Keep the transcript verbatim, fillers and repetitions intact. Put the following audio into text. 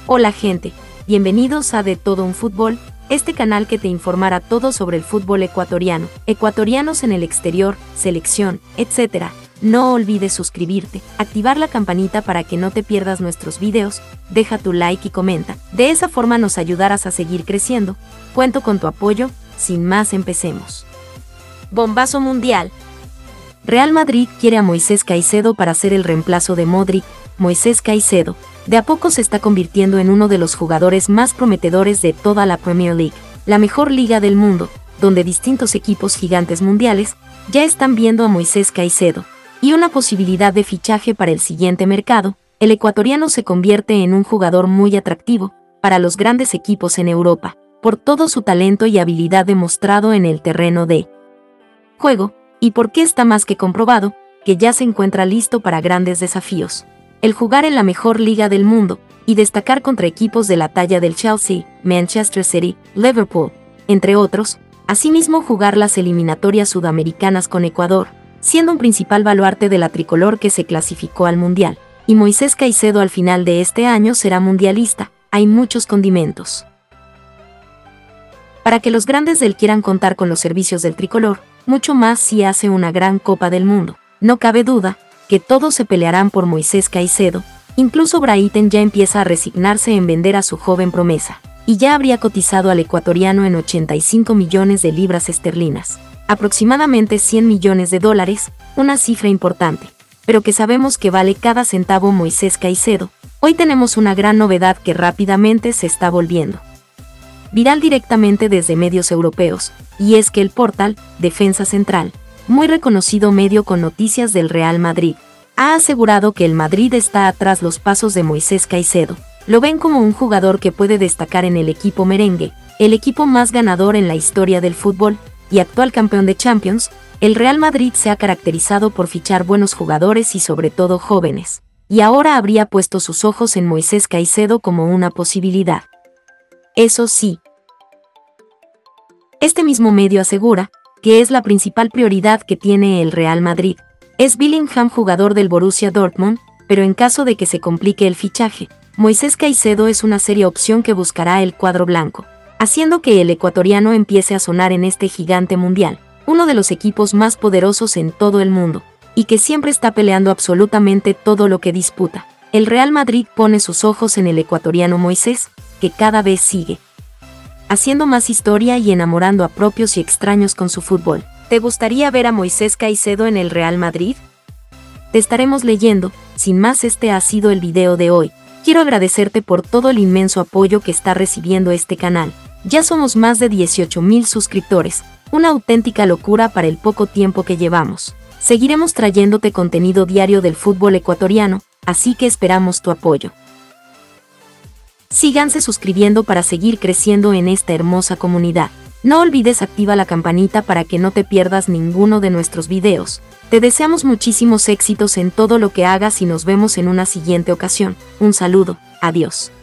Hola gente, bienvenidos a De Todo un Fútbol, este canal que te informará todo sobre el fútbol ecuatoriano, ecuatorianos en el exterior, selección, etcétera. No olvides suscribirte, activar la campanita para que no te pierdas nuestros videos, deja tu like y comenta, de esa forma nos ayudarás a seguir creciendo. Cuento con tu apoyo, sin más empecemos. Bombazo mundial. Real Madrid quiere a Moisés Caicedo para ser el reemplazo de Modric. Moisés Caicedo, de a poco se está convirtiendo en uno de los jugadores más prometedores de toda la Premier League, la mejor liga del mundo, donde distintos equipos gigantes mundiales ya están viendo a Moisés Caicedo, y una posibilidad de fichaje para el siguiente mercado. El ecuatoriano se convierte en un jugador muy atractivo para los grandes equipos en Europa, por todo su talento y habilidad demostrado en el terreno de juego, y porque está más que comprobado que ya se encuentra listo para grandes desafíos. El jugar en la mejor liga del mundo y destacar contra equipos de la talla del Chelsea, Manchester City, Liverpool, entre otros, asimismo jugar las eliminatorias sudamericanas con Ecuador, siendo un principal baluarte de la tricolor que se clasificó al Mundial, y Moisés Caicedo al final de este año será mundialista. Hay muchos condimentos para que los grandes del quieran contar con los servicios del tricolor, mucho más si hace una gran Copa del Mundo. No cabe duda que todos se pelearán por Moisés Caicedo, incluso Brighton ya empieza a resignarse en vender a su joven promesa, y ya habría cotizado al ecuatoriano en ochenta y cinco millones de libras esterlinas, aproximadamente cien millones de dólares, una cifra importante, pero que sabemos que vale cada centavo Moisés Caicedo. Hoy tenemos una gran novedad que rápidamente se está volviendo viral directamente desde medios europeos, y es que el portal Defensa Central, muy reconocido medio con noticias del Real Madrid, ha asegurado que el Madrid está atrás los pasos de Moisés Caicedo. Lo ven como un jugador que puede destacar en el equipo merengue, el equipo más ganador en la historia del fútbol, y actual campeón de Champions. El Real Madrid se ha caracterizado por fichar buenos jugadores y sobre todo jóvenes, y ahora habría puesto sus ojos en Moisés Caicedo como una posibilidad. Eso sí, este mismo medio asegura que es la principal prioridad que tiene el Real Madrid. Es Bellingham, jugador del Borussia Dortmund, pero en caso de que se complique el fichaje, Moisés Caicedo es una seria opción que buscará el cuadro blanco, haciendo que el ecuatoriano empiece a sonar en este gigante mundial, uno de los equipos más poderosos en todo el mundo, y que siempre está peleando absolutamente todo lo que disputa. El Real Madrid pone sus ojos en el ecuatoriano Moisés, que cada vez sigue haciendo más historia y enamorando a propios y extraños con su fútbol. ¿Te gustaría ver a Moisés Caicedo en el Real Madrid? Te estaremos leyendo. Sin más, este ha sido el video de hoy. Quiero agradecerte por todo el inmenso apoyo que está recibiendo este canal. Ya somos más de dieciocho mil suscriptores, una auténtica locura para el poco tiempo que llevamos. Seguiremos trayéndote contenido diario del fútbol ecuatoriano, así que esperamos tu apoyo. Síganse suscribiendo para seguir creciendo en esta hermosa comunidad. No olvides activar la campanita para que no te pierdas ninguno de nuestros videos. Te deseamos muchísimos éxitos en todo lo que hagas y nos vemos en una siguiente ocasión. Un saludo, adiós.